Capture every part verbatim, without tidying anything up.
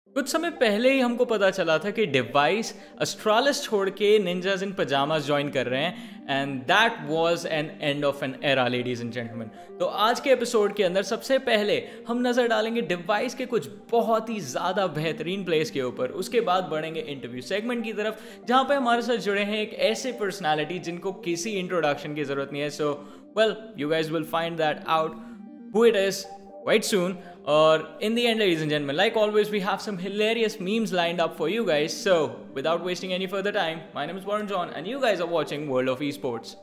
कुछ समय पहले ही हमको पता चला था कि डिवाइस एस्ट्रालिस छोड़ के निंजास इन पजामास ज्वाइन कर रहे हैं and that was an end of an era ladies and gentleman. तो आज के एपिसोड के अंदर सबसे पहले हम नज़र डालेंगे डिवाइस के कुछ बहुत ही ज़्यादा बेहतरीन प्लेस के ऊपर। उसके बाद बढ़ेंगे इंटरव्यू सेगमेंट की तरफ जहाँ पे हमारे साथ जुड़े हैं एक ऐसे पर्सनैलिटी जिनको किसी इंट्रोडक्शन की ज़रूरत नहीं है। So well you guys will find that out who it is quite soon. Or in the end, ladies and gentlemen, like always, we have some hilarious memes lined up for you guys. So without wasting any further time, my name is Warren John and you guys are watching World of Esports.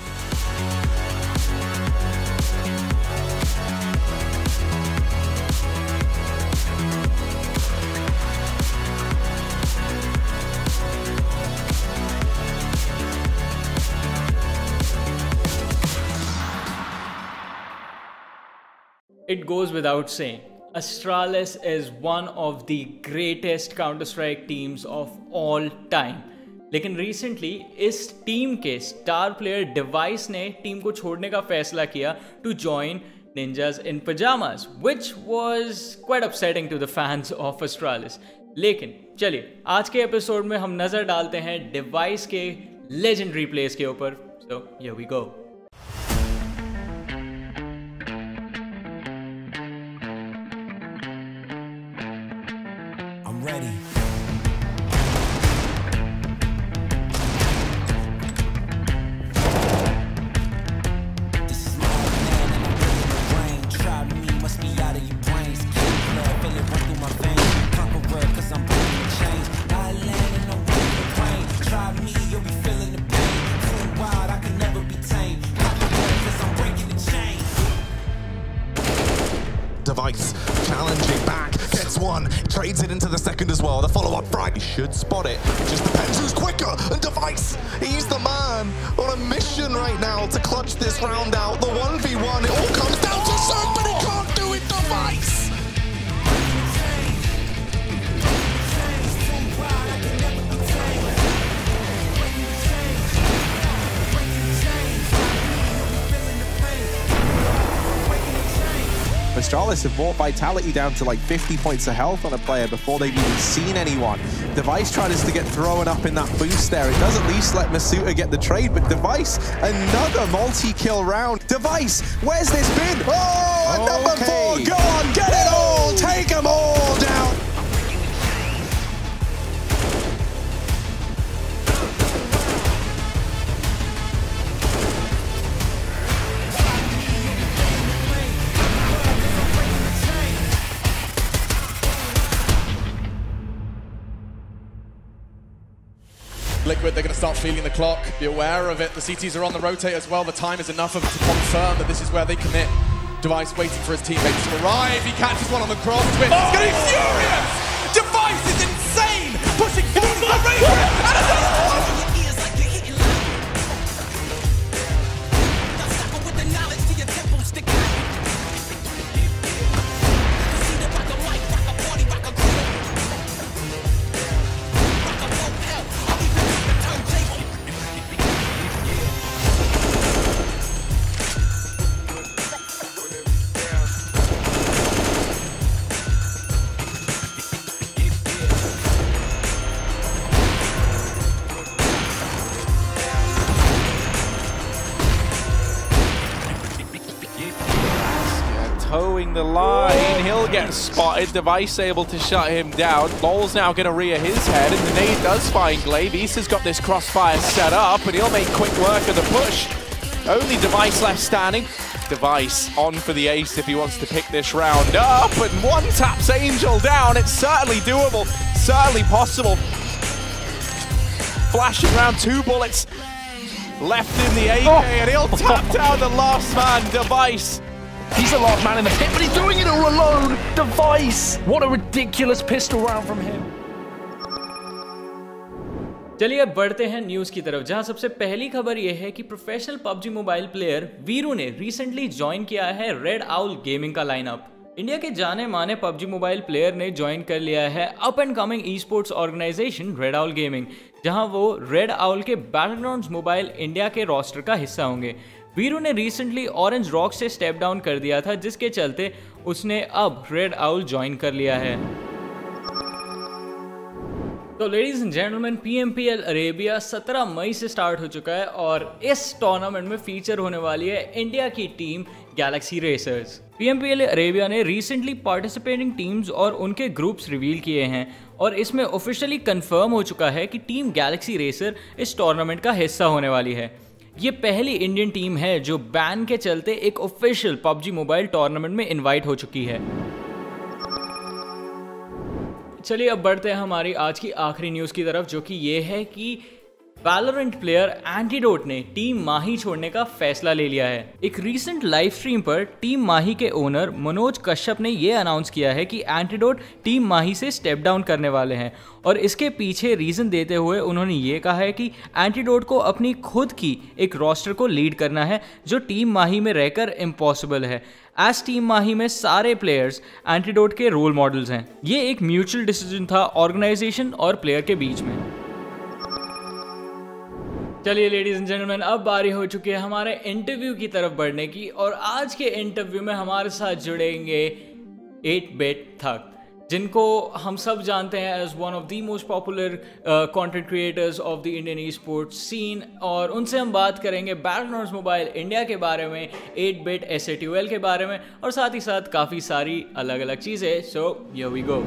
It goes without saying, Astralis is one of the greatest Counter-Strike teams of all time. लेकिन recently इस team के star player device ने team को छोड़ने का फैसला किया to join Ninjas in Pyjamas, which was quite upsetting to the fans of Astralis. लेकिन चलिए आज के एपिसोड में हम नजर डालते हैं डिवाइस के लेजेंडरी प्लेस के ऊपर. So here we go. Ready. This is my man and I'm in the brain. Try me, must be out of your brains. Keep blood, feel it run through my veins. Conqueror, cause I'm breaking the chains. I land and I'm running the rain. Try me, you'll be feeling the pain. Too wild, I can never be tamed. Conqueror, cause I'm breaking the chains. Device challenging back. Gets one, trades it into the second as well. The follow-up frag, he should spot it. It just depends who's quicker. And Device, he's the man on a mission right now to clutch this round out. The one v one, it all comes down to Zerg, but he can't do it, Device! Astralis have brought Vitality down to like fifty points of health on a player before they've even seen anyone. Device tried to get thrown up in that boost there. It does at least let Masuta get the trade, but Device, another multi-kill round. Device, where's this been? Oh, and number Okay. four, go on, get it all, take them all down. Liquid, they're going to start feeling the clock. Be aware of it. The C Ts are on the rotate as well. The time is enough of them to confirm that this is where they commit. Device waiting for his teammates to arrive. He catches one on the cross. Twist. Oh! He's getting furious! Device is insane! Pushing forward for the Raven! And a Towing the line, he'll get spotted. Device able to shut him down. Lol's now going to rear his head, and the nade does find Glaive. Issa's got this crossfire set up, and he'll make quick work of the push. Only Device left standing. Device on for the ace if he wants to pick this round up, and one taps Angel down. It's certainly doable, certainly possible. Flashing around, two bullets left in the A K, oh. and he'll tap down the last man, Device. He's the last man in the pit, but he's doing it all alone! Device! What a ridiculous pistol round from him. चलिए अब बढ़ते हैं news की तरफ, जहां सबसे पहली खबर यह है कि professional PUBG mobile player Veeru ने रिसेंटली ज्वाइन किया है रेड आउल गेमिंग का लाइनअप। इंडिया के जाने माने पबजी मोबाइल प्लेयर ने ज्वाइन कर लिया है up and coming esports organisation Red Owl Gaming, जहां वो रेड आउल के बैटलग्राउंड्स मोबाइल इंडिया के रोस्टर का हिस्सा होंगे। वीरू ने रिसेंटली ऑरेंज रॉक से स्टेप डाउन कर दिया था, जिसके चलते उसने अब रेड आउल ज्वाइन कर लिया है। तो ladies and gentleman, P M P L Arabia सत्रह मई से स्टार्ट हो चुका है और इस टूर्नामेंट में फीचर होने वाली है इंडिया की team Galaxy Racers. P M P L Arabia ने रिसेंटली पार्टिसिपेटिंग टीम्स और उनके ग्रुप्स रिवील किए हैं और इसमें ऑफिशियली कंफर्म हो चुका है कि टीम गैलेक्सी रेसर इस टूर्नामेंट का हिस्सा होने वाली है। ये पहली इंडियन टीम है जो बैन के चलते एक ऑफिशियल पबजी मोबाइल टूर्नामेंट में इनवाइट हो चुकी है। चलिए अब बढ़ते हैं हमारी आज की आखिरी न्यूज़ की तरफ, जो कि ये है कि वैलोरेंट प्लेयर एंटीडोट ने टीम माही छोड़ने का फैसला ले लिया है। एक रीसेंट लाइव स्ट्रीम पर टीम माही के ओनर मनोज कश्यप ने यह अनाउंस किया है कि एंटीडोट टीम माही से स्टेप डाउन करने वाले हैं और इसके पीछे रीज़न देते हुए उन्होंने ये कहा है कि एंटीडोट को अपनी खुद की एक रोस्टर को लीड करना है जो टीम माही में रहकर इम्पॉसिबल है। एज टीम माही में सारे प्लेयर्स एंटीडोट के रोल मॉडल्स हैं। ये एक म्यूचुअल डिसीजन था ऑर्गेनाइजेशन और प्लेयर के बीच में। चलिए लेडीज एंड जेंटलमैन, अब बारी हो चुकी है हमारे इंटरव्यू की तरफ बढ़ने की और आज के इंटरव्यू में हमारे साथ जुड़ेंगे एट बिट थग, जिनको हम सब जानते हैं as one of the most popular content creators of the Indian esports scene, और उनसे हम बात करेंगे बैटलग्राउंड्स मोबाइल इंडिया के बारे में, eight bit S A T O L के बारे में और साथ ही साथ काफ़ी सारी अलग अलग चीज़ें। So here we go.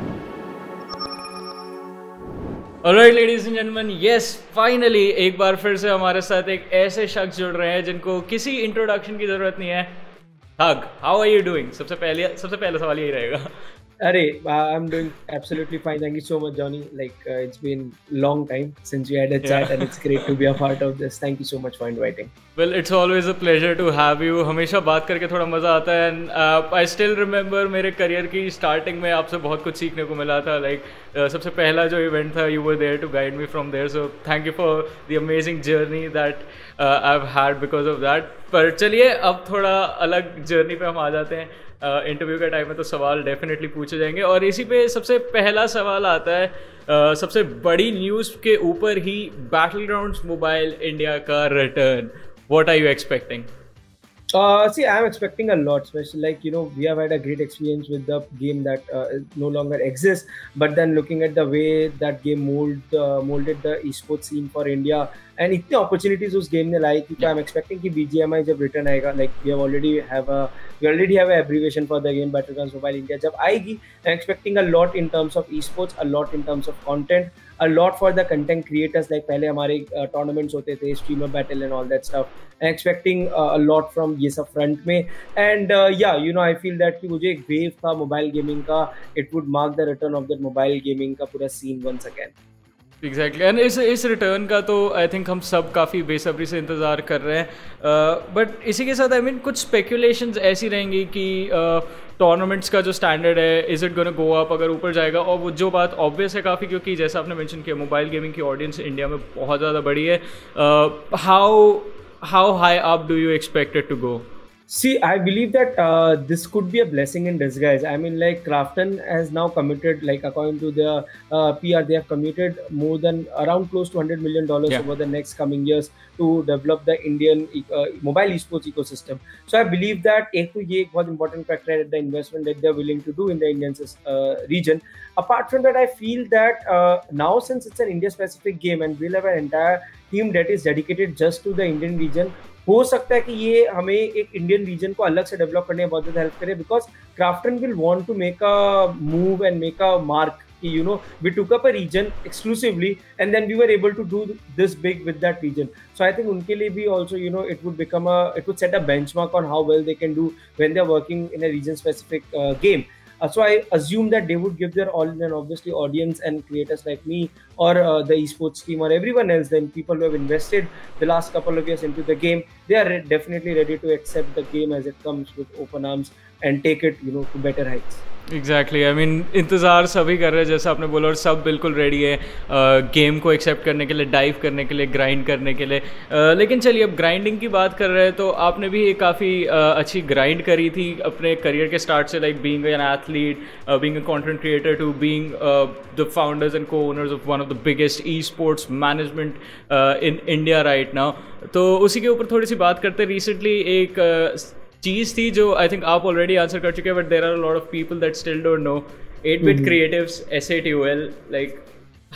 Alright ladies and gentleman, yes finally एक बार फिर से हमारे साथ एक ऐसे शख्स जुड़ रहे हैं जिनको किसी इंट्रोडक्शन की जरूरत नहीं है। Thug, how are you doing? सबसे पहले सबसे पहला सवाल यही रहेगा। Arey, uh, I'm doing absolutely fine. Thank you so much, Johnny. Like uh, it's been long time since we had a chat, yeah. And it's great to be a part of this. Thank you so much for inviting. Well, it's always a pleasure to have you. हमेशा बात करके थोड़ा मज़ा आता है and uh, I still remember मेरे career की starting में आपसे बहुत कुछ सीखने को मिला था। Like uh, सबसे पहला जो इवेंट था, you were there to guide me from there. So thank you for the amazing journey that uh, I've had because of that. पर चलिए अब थोड़ा अलग जर्नी पे हम आ जाते हैं। इंटरव्यू uh, का टाइम है तो सवाल डेफिनेटली पूछे जाएंगे और इसी पे सबसे पहला सवाल आता है uh, सबसे बड़ी न्यूज़ के ऊपर ही, बैटलग्राउंड्स मोबाइल इंडिया का return. What are you expecting? Uh, see, I'm expecting a lot, especially like, you know, we have had a great experience with the game that uh, no longer exists, but then looking at the way that game mold, uh, molded the esports scene for India and इतने opportunities उस game ने लाई, क्योंकि I'm expecting कि B G M I जब return आएगा, like we have already have a we already have a abbreviation for the game Battlegrounds Mobile India, जब आएगी I'm expecting a lot in terms of esports, a lot in terms of content, a lot for the content creators, like पहले हमारे uh, tournaments होते थे, streamer battle and all that stuff. I'm expecting uh, a lot from ये सब front में, and uh, yeah, you know, I feel that कि मुझे एक wave था mobile gaming का, it would mark the return of that mobile gaming का पूरा scene once again. Exactly and इस इस रिटर्न का तो आई थिंक हम सब काफ़ी बेसब्री से इंतज़ार कर रहे हैं, बट uh, इसी के साथ आई I मीन mean, कुछ स्पेकुलेशंस ऐसी रहेंगी कि टूर्नामेंट्स uh, का जो स्टैंडर्ड है, is it gonna go up अगर ऊपर जाएगा, और वो जो बात ऑब्वियस है काफ़ी, क्योंकि जैसा आपने मेंशन किया मोबाइल गेमिंग की ऑडियंस इंडिया में बहुत ज़्यादा बड़ी है। How how high up do you expect it to go? See, I believe that uh, this could be a blessing in disguise. I mean, like Krafton has now committed, like according to their uh, P R, they have committed more than around close to one hundred million dollars yeah. over the next coming years to develop the Indian uh, mobile esports ecosystem. So I believe that एक तो ये एक बहुत important factor है, the investment that they are willing to do in the Indian uh, region. Apart from that, I feel that uh, now since it's an India-specific game and we'll have an entire team that is dedicated just to the Indian region, हो सकता है कि ये हमें एक Indian reason को अलग से डेवलप करने में बहुत ज़्यादा हेल्प करे, because Krafton will want to make a move and make a mark कि you know we took up a region exclusively and then we were able to do this big with that region. So I think उनके लिए भी also you know it would become a it would set a benchmark on how well they can do when they are working in a region specific game. Uh, so I assume that they would give their all, and obviously audience and creators like me or uh, the esports team or everyone else, then people who have invested the last couple of years into the game, they are re- definitely ready to accept the game as it comes with open arms and take it, you know, to better heights. Exactly I mean इंतज़ार सभी कर रहे हैं जैसा आपने बोला, और सब बिल्कुल रेडी है गेम uh, को एक्सेप्ट करने के लिए, डाइव करने के लिए, ग्राइंड करने के लिए. uh, लेकिन चलिए अब ग्राइंडिंग की बात कर रहे हैं तो आपने भी काफ़ी uh, अच्छी ग्राइंड करी थी अपने करियर के स्टार्ट से, like being an athlete, being a content creator to being the founders and co owners of one of the biggest esports management in India right now. तो उसी के ऊपर थोड़ी सी बात करते हैं. रिसेंटली एक uh, चीज़ थी जो आई थिंक आप ऑलरेडी आंसर कर चुके हैं, but there are a lot of people that still don't know. Eight bit creatives S A T O L, like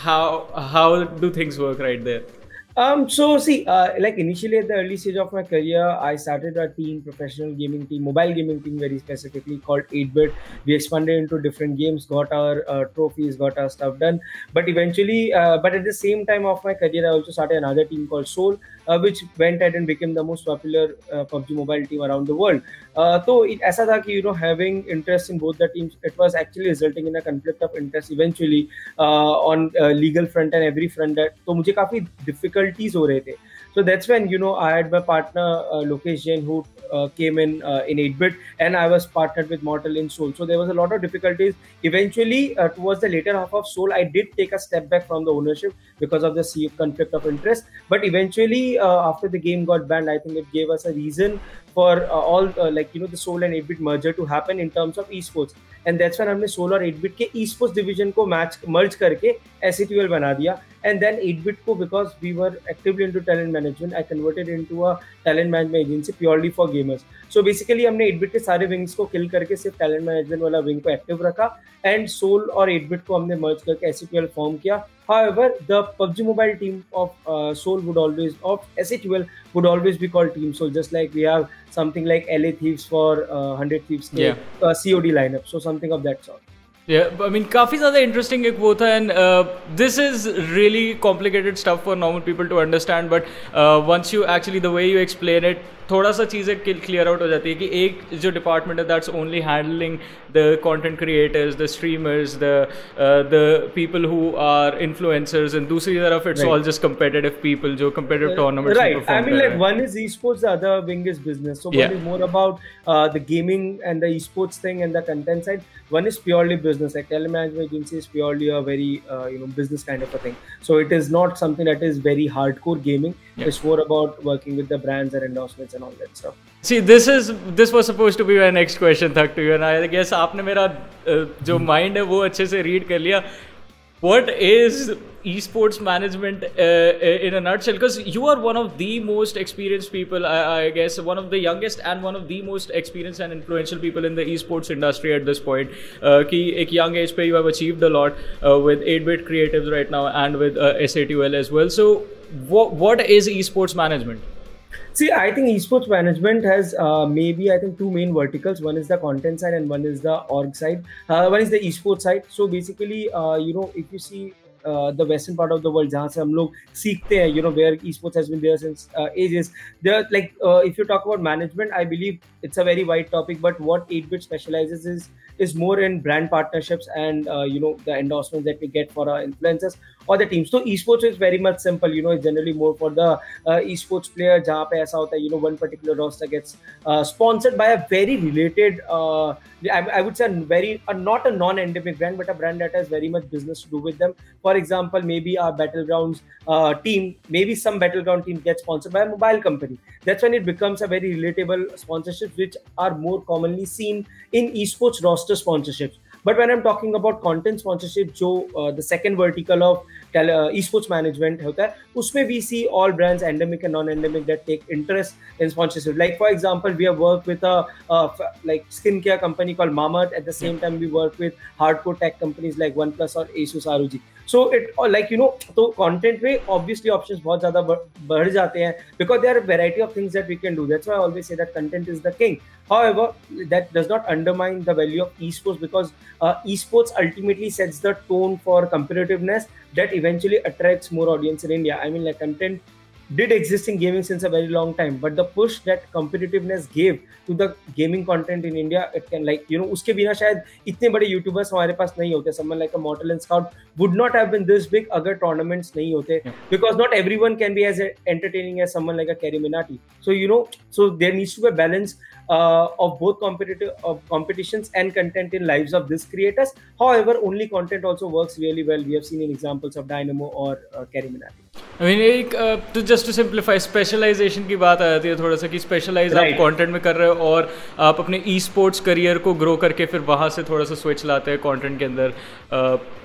how how do things work right there? Um, so see, uh, like initially at the early stage of my career, I started a team, professional gaming team, mobile gaming team very specifically called eight bit. We expanded into different games, got our uh, trophies, got our stuff done. But eventually, uh, but at the same time of my career, I also started another team called Soul, uh, which went ahead and became the most popular uh, P U B G Mobile team around the world. Uh, so it ऐसा था कि you know having interest in both the teams, it was actually resulting in a conflict of interest eventually uh, on uh, legal front and every front. That तो मुझे काफी difficulties हो रहे थे. So that's when you know I had my partner uh, Lokesh Jain who uh, came in uh, in eight bit, and I was partnered with Mortal in Soul. So there was a lot of difficulties. Eventually, uh, towards the later half of Soul, I did take a step back from the ownership because of the conflict of interest. But eventually, uh, after the game got banned, I think it gave us a reason for uh, all uh, like you know the Soul and eight bit merger to happen in terms of esports. And that's when हमने Soul और eight bit के esports division को match merge करके S A T L बना दिया. And then eight bit को, because we were actively into talent management, I converted into a talent management agency purely for gamers. So basically हमने eight bit के सारे wings को kill करके सिर्फ talent management वाला wing को active रखा, and Soul और eight bit को हमने merge करके S A T L form किया. However, the P U B G Mobile team of uh, Soul would always, of S A T L would always be called Team Soul, just like we have something like L A Thieves for uh, one hundred Thieves yeah. uh, C O D lineup. So something of that sort. Yeah, I mean, काफी ज़्यादा interesting एक वो था, and uh, this is really complicated stuff for normal people to understand. But uh, once you actually, the way you explain it, थोड़ा सा चीज़ें clear out हो जाती है कि एक जो department है that's only handling the content creators, the streamers, the uh, the people who are influencers, and दूसरी तरफ it's right. all just competitive people जो competitive Uh, tournaments right. में perform I mean, कर like रहे हैं. one is esports, the other wing is business. So Yeah. one is more about uh, the gaming and the esports thing and the content side. One is purely business. Like talent management agency is purely a very uh, you know business kind of a thing. So it is not something that is very hardcore gaming. Yeah. It's more about working with the brands and endorsements and all that stuff. See, this is this was supposed to be my next question था to you, and I guess आपने मेरा uh, जो mind है वो अच्छे से read कर लिया. What is esports management uh, in a nutshell? Because you are one of the most experienced people, I, I guess, one of the youngest and one of the most experienced and influential people in the esports industry at this point. Uh, कि एक young age पे you have achieved a lot uh, with eight bit creatives right now and with uh, S A T L as well. So, what what is esports management? See, I think esports management has uh, maybe I think two main verticals. One is the content side and one is the org side. Uh, one is the esports side. So basically, uh, you know, if you see uh, the western part of the world, जहाँ से हम लोग सीखते हैं, you know, where esports has been there since uh, ages. There, like, uh, if you talk about management, I believe it's a very wide topic. But what eight bit specializes is is more in brand partnerships and uh, you know the endorsements that we get for our influencers or the teams. So esports is very much simple. You know, it's generally more for the uh, esports player. जहाँ पे ऐसा होता है, you know, one particular roster gets uh, sponsored by a very related, uh, I, I would say, a very uh, not a non-endemic brand, but a brand that has very much business to do with them. For example, maybe our Battlegrounds uh, team, maybe some Battleground team gets sponsored by a mobile company. That's when it becomes a very relatable sponsorship, which are more commonly seen in esports roster sponsorships. But when I'm talking about content sponsorship, जो uh, the second vertical of tele, uh, esports management होता है, उसमें we see all brands, endemic and non-endemic, that take interest in sponsorship. Like for example, we have worked with a uh, like skincare company called Mamaearth. At the same time, we work with hardcore tech companies like OnePlus or Asus R O G. So it or like you know, तो content में obviously options बहुत ज़्यादा बढ़ जाते हैं because there are a variety of things that we can do. That's why I always say that content is the king. However, that does not undermine the value of esports because uh, esports ultimately sets the tone for competitiveness that eventually attracts more audience in India. I mean, like content did exist in gaming since a very long time, but the push that competitiveness gave to the gaming content in India, it can like you know, उसके बिना शायद इतने बड़े YouTubers हमारे पास नहीं होते. Someone like a Mortal and Scout would not have been this big अगर tournaments नहीं होते, because not everyone can be as entertaining as someone like a Kerry Minati. So you know, so there needs to be a balance uh, of both competitive of competitions and content in lives of these creators. However, only content also works really well. We have seen in examples of Dynamo or uh, Kerry Minati. I mean, एक तो just to simplify specialisation की बात आ जाती है थोड़ा सा कि specialise आप कंटेंट में कर रहे हो और आप अपने ई स्पोर्ट्स करियर को ग्रो करके फिर वहाँ से थोड़ा सा स्विच लाते हैं कंटेंट के अंदर.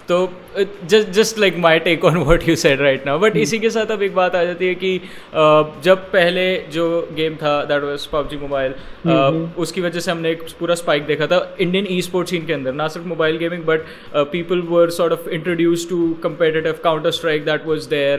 तो just just like my take on what you said right now, but इसी के साथ अब एक बात आ जाती है कि uh, जब पहले जो गेम था that was PUBG mobile, uh, उसकी वजह से हमने एक पूरा स्पाइक देखा था इंडियन ई स्पोर्ट्स सीन के अंदर, ना सिर्फ mobile gaming but people were sort of introduce to competitive Counter Strike that was there,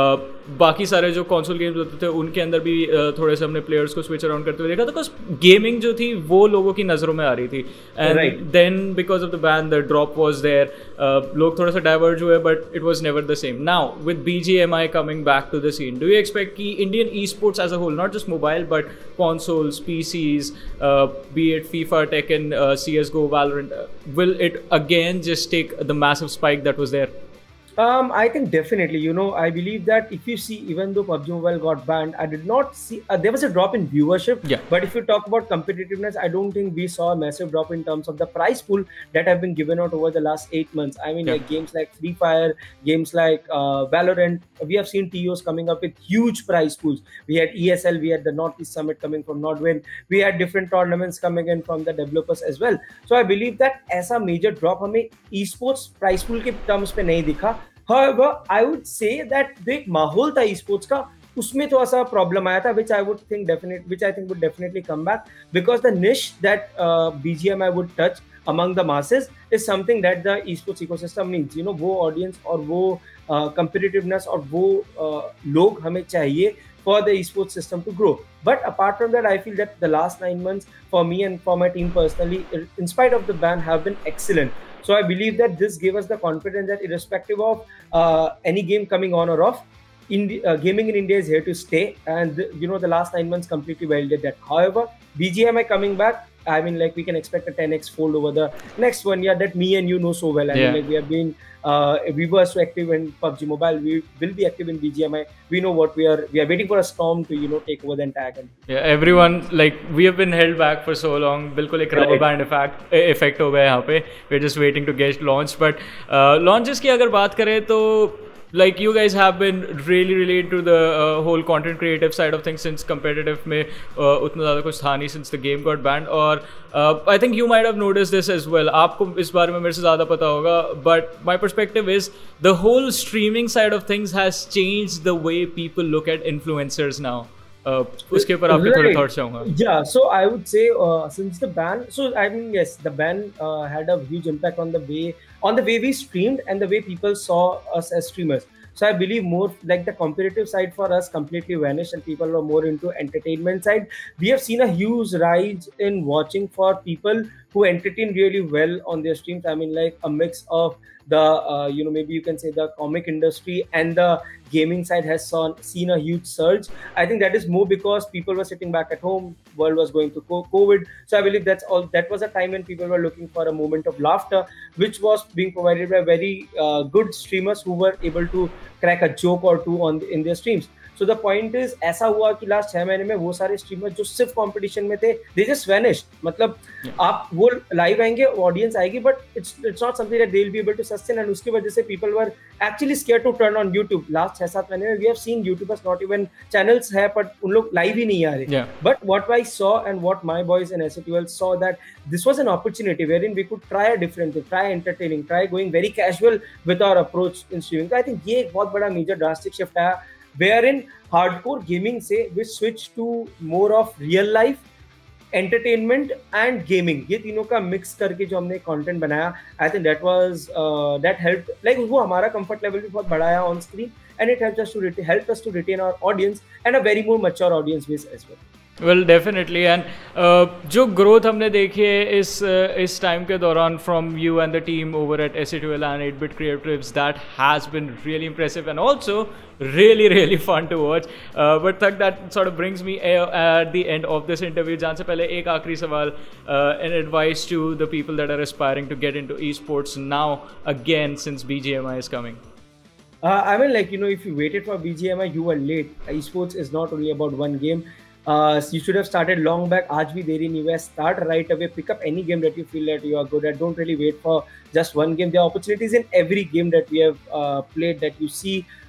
बाकी सारे जो कंसोल गेम्स होते थे उनके अंदर भी uh, थोड़े से हमने प्लेयर्स को स्विच अराउंड करते हुए देखा था, बिकॉज गेमिंग जो थी वो लोगों की नज़रों में आ रही थी, and then because of the ban the drop was there, लोग थोड़ा सा डाइवर्ज हुए but it was never the same. Now with B G M I coming back to the scene, do you expect कि Indian esports as a whole, not just mobile but consoles, P Cs, uh, be it FIFA, Tekken, uh, C S G O, Valorant, uh, will it again just take the massive spike that was there? Um, I think definitely, you know, I believe that if you see, even though PUBG Mobile got banned, I did not see, uh, there was a drop in viewership. Yeah. But if you talk about competitiveness, I don't think we saw a massive drop in terms of the prize pool that have been given out over the last eight months. I mean, Yeah. like games like Free Fire, games like uh, Valorant, we have seen T Os coming up with huge prize pools. We had E S L, we had the Northeast Summit coming from Nordwin. We had different tournaments coming in from the developers as well. So I believe that as a major drop हमें esports prize pool के terms पे नहीं दिखा. However, I would say that जो एक माहौल था esports का, उसमें थोड़ा सा प्रॉब्लम आया था, which I would think definitely, which I think would definitely come back, because the niche that uh, B G M I would touch among the masses is something that the esports ecosystem needs. You know, वो audience और वो uh, competitiveness और वो uh, लोग हमें चाहिए for the esports system to grow. But apart from that, I feel that the last nine months for me and for my team personally, in spite of the ban, have been excellent. So I believe that this gave us the confidence that irrespective of uh, any game coming on or off, Indi- uh, gaming in India is here to stay. And the, you know, the last nine months completely validated that. However, B G M I coming back, I mean, like we can expect a ten x fold over the next one year that me and you know so well. I Yeah. mean, like we have been, uh, we were so active in PUBG Mobile. We will be active in B G M I. We know what we are. We are waiting for a storm to, you know, take over the entire country. Yeah, everyone, like we have been held back for so long. बिल्कुल एक rubber Right. band effect effect हो गया यहाँ पे. We're just waiting to get launched. But uh, launches की अगर बात करें तो like you guys have been really really into the uh, whole content creative side of things since competitive में uh, उतना ज़्यादा कुछ था नहीं since the game got banned, और uh, I think you might have noticed this as well. आपको इस बारे में मेरे से ज़्यादा पता होगा, but my perspective is the whole streaming side of things has changed the way people look at influencers now. Uh, उसके ऊपर आपके थोड़े thoughts चाहूँगा. Yeah, so I would say uh, since the ban, so I mean yes, the ban uh, had a huge impact on the way on the way we streamed and the way people saw us as streamers. So I believe more like the competitive side for us completely vanished and people were more into entertainment side. We have seen a huge rise in watching for people who entertain really well on their streams. I mean, like a mix of the uh, you know, maybe you can say the comic industry and the gaming side has saw, seen a huge surge. I think that is more because people were sitting back at home, world was going through COVID. So I believe that's all. That was a time when people were looking for a moment of laughter, which was being provided by very uh, good streamers who were able to crack a joke or two on in their streams. So the point is, ऐसा हुआ कि last छह महीने में वो सारे streamers जो सिर्फ कंपटीशन में थे, they just vanished. मतलब yeah. आप वो लाइव आएंगे, ऑडियंस आएगी, but it's it's not something that they'll be able to sustain, and उसकी वजह से people were actually scared to turn on YouTube. Last छह सात महीने में we have seen YouTubers not even channels है, but उन लोग लाइव ही नहीं आ रहे. Yeah. But what I saw and what my boys in S A T L saw that this was an opportunity wherein we could try a different thing, try entertaining, try going very casual with our approach in streaming. So I think ये एक बहुत बड़ा major drastic shift आया, wherein hardcore gaming say we switch to more of real life entertainment and gaming. ये तीनों का mix करके जो हमने content बनाया, I think that was uh, that helped, like वो हमारा comfort level भी बहुत बढ़ाया on screen, and it helped us to retain, helped us to retain our audience and a very more mature audience base as well. Well, definitely, and uh, जो growth हमने देखी है इस uh, इस time के दौरान from you and the team over at S A two L and eight bit Creatives, that has been really impressive and also really really fun to watch. Uh, but तक that sort of brings me uh, at the end of this interview. जाने से पहले एक आखिरी सवाल, uh, an advice to the people that are aspiring to get into esports now again since B G M I is coming. Uh, I mean, like, you know, if you waited for B G M I, you were late. Esports is not only about one game. Uh, you should have started long back. आज भी देरी नहीं हुआ. Start right away. Pick up any game that you feel that you are good at. Don't really wait for just one game. There are opportunities in every game that we have uh, played that you see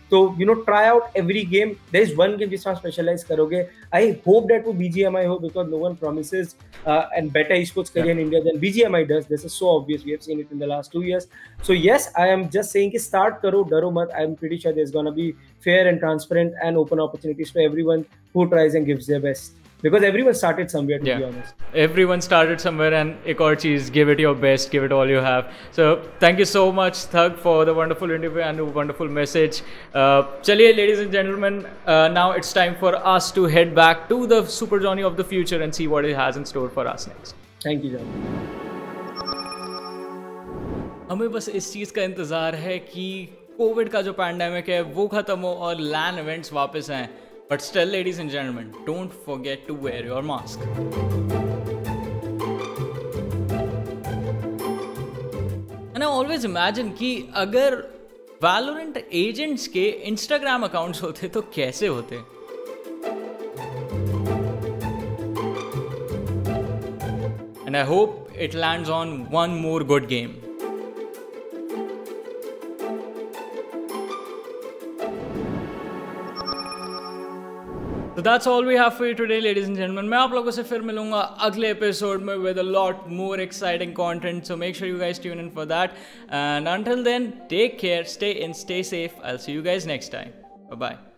तो you know try out every game. There is one game जिसमें specialize करोगे. I hope that वो B G M I हो, because no one promises uh, and better esports career yeah. in India than B G M I does. This is so obvious. We have seen it in the last two years. So yes, I am just saying कि start करो, डरो मत. I am pretty sure there's gonna be fair and transparent and open opportunities to everyone who tries and gives their best. Because everyone started somewhere, to yeah. be honest. Everyone started somewhere, and ek aur cheez, give it your best, give it all you have. So thank you so much, Thug, for the wonderful interview and the wonderful message. Uh, chaliye, ladies and gentlemen, uh, now it's time for us to head back to the Super Johnny of the future and see what it has in store for us next. Thank you, John. हमें बस इस चीज़ का इंतज़ार है कि Covid का जो pandemic है वो ख़त्म हो और लैन इवेंट्स वापस आएँ. But still, ladies and gentlemen, don't forget to wear your mask. And I always imagine कि अगर Valorant agents के Instagram accounts होते तो कैसे होते? And I hope it lands on one more good game. So that's all we have for you today, ladies and gentlemen. मैं आप लोगों से फिर मिलूंगा अगले एपिसोड में with a lot more exciting content. So make sure you guys tune in for that. And until then, take care, stay in, stay safe. I'll see you guys next time. Bye bye.